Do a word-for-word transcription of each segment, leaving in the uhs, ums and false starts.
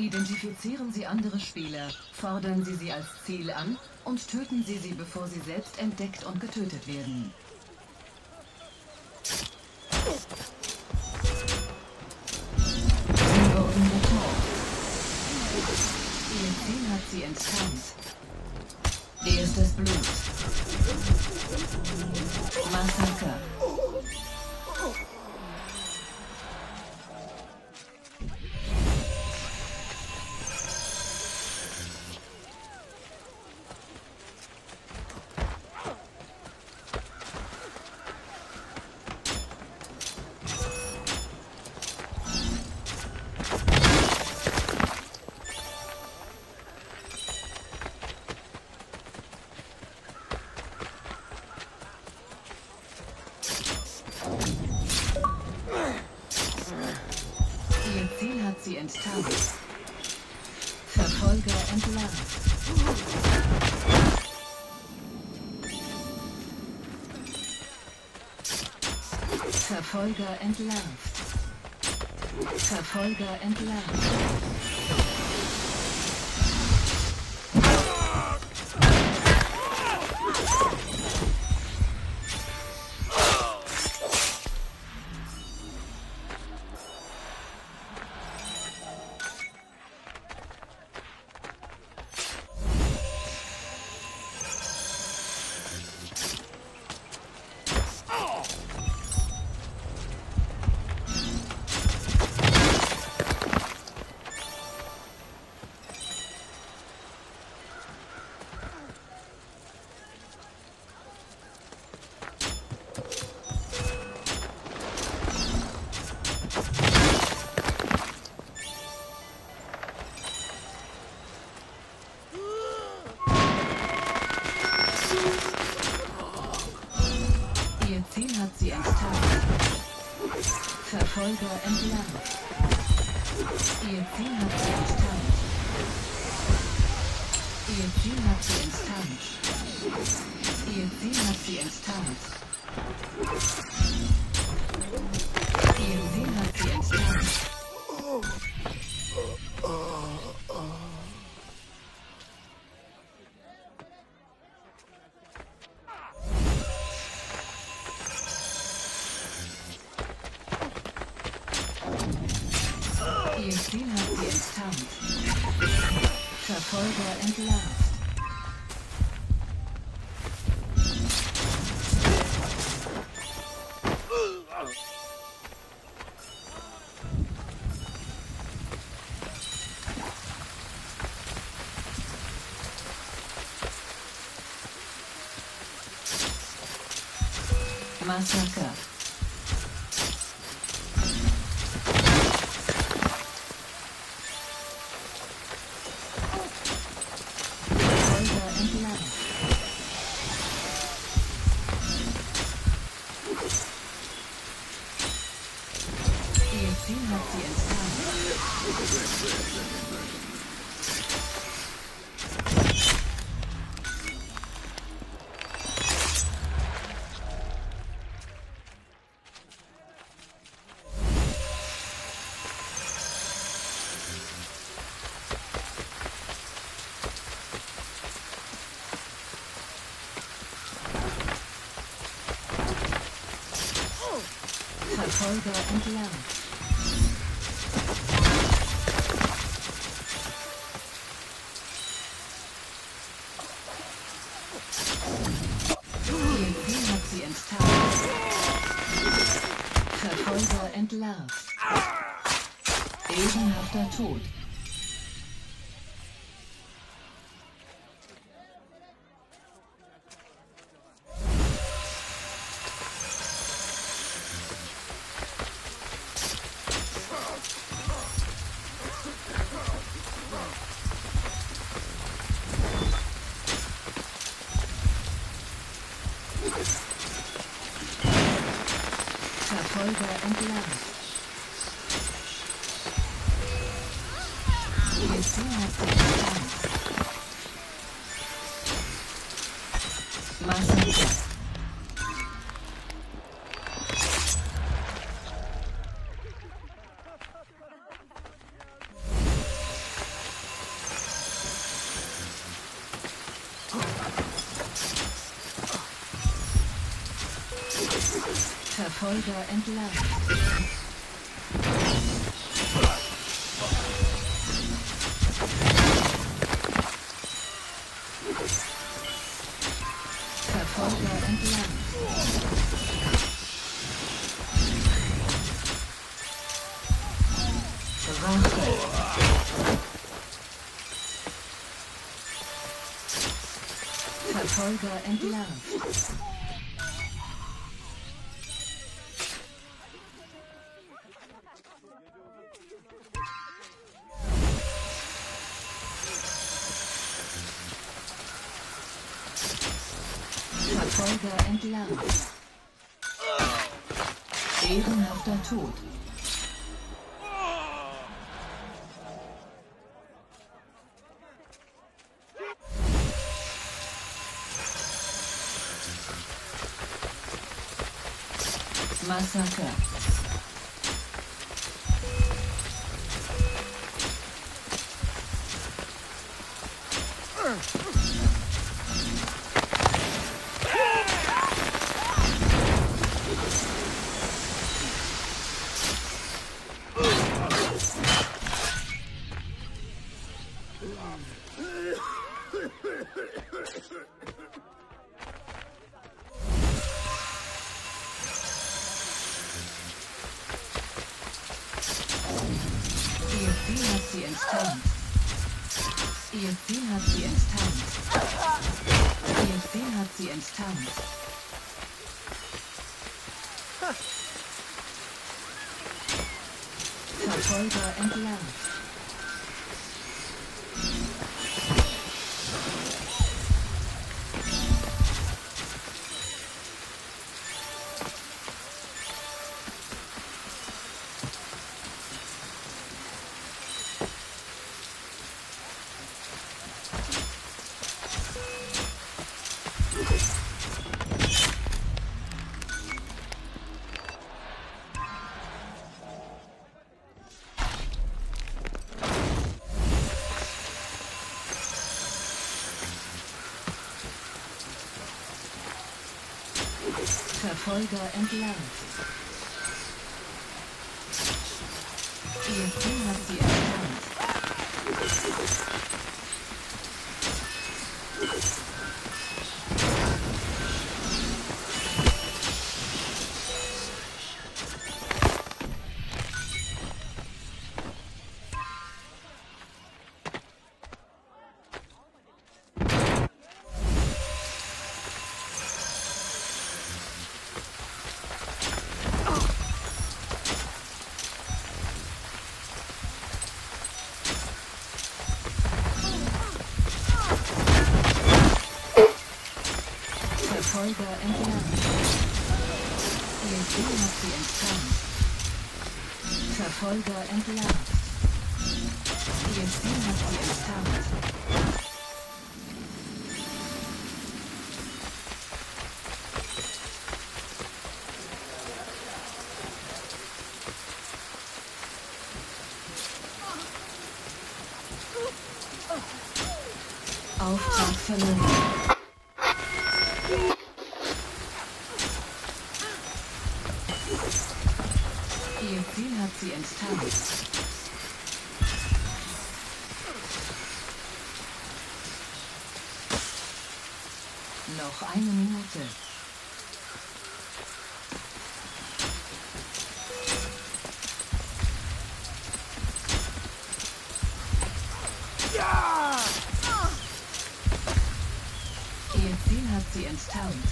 Identifizieren Sie andere Spieler, fordern Sie sie als Ziel an und töten Sie sie, bevor sie selbst entdeckt und getötet werden. Sie wurden getornt. Ihr Ziel hat sie enttarnt. Erstes Blut. Massaker. Ihr Ziel hat sie enttarnt. Verfolger entlarvt. Verfolger entlarvt. Verfolger entlarvt. Ihr Ziel hat sie enttarnt. Verfolger entlarvt. Ihr Ziel hat sie enttarnt. Ihr Ziel hat sie enttarnt. Ihr Ziel hat sie enttarnt. Ihr Ziel hat sie enttarnt. Ihr Ziel hat sie enttarnt. Verfolger entlarvt. Massaker. Ihr Ziel hat sie enttarnt. Verfolger entlarvt. Ihr Ziel hat sie enttarnt. Verfolger entlarvt. Ehrenhafter Tod. Verfolger entlarvt. Ihr Ziel hat sie enttarnt. Massaker. Verfolger entlang. Verfolger entlang. Rache. Verfolger entlang. Verfolger entlang. Ehrenhafter Tod. Massaker. Ihr Ziel hat sie enttarnt. Ihr Ziel hat sie enttarnt. Ihr Ziel hat sie enttarnt. Verfolger entlang. Verfolger entlang. Ihr Ziel hat sie enttarnt. Verfolger entlang. Ihr Ziel hat sie enttarnt. Verfolger entlang. Ihr Ziel hat sie enttarnt. Auftrag verloren. Ihr Ziel hat sie enttarnt. Noch eine Minute. Ja! Ihr Ziel hat sie enttarnt.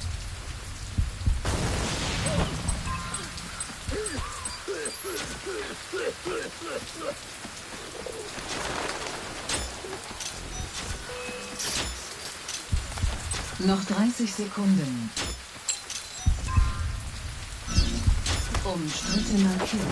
Noch dreißig Sekunden. Umstrittener Kill.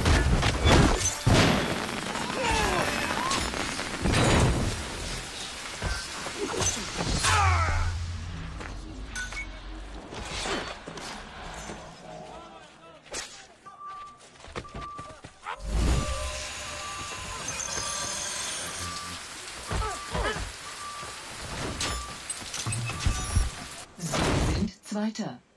Zweiter.